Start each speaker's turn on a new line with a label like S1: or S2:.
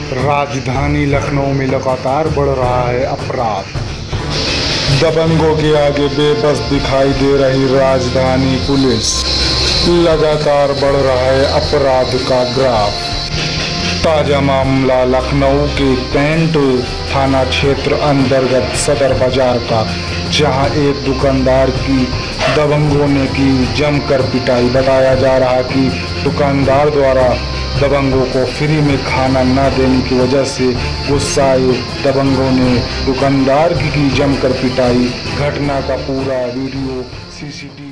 S1: राजधानी लखनऊ में लगातार बढ़ रहा है अपराध। दबंगों के आगे बेबस दिखाई दे रही राजधानी पुलिस। लगातार बढ़ रहा है अपराध का ग्राफ। ताजा मामला लखनऊ के कैंट थाना क्षेत्र अंतर्गत सदर बाजार का, जहां एक दुकानदार की दबंगों ने की जमकर पिटाई। बताया जा रहा कि दुकानदार द्वारा दबंगों को फ्री में खाना न देने की वजह से गुस्साए दबंगों ने दुकानदार की जमकर पिटाई। घटना का पूरा वीडियो सीसीटीवी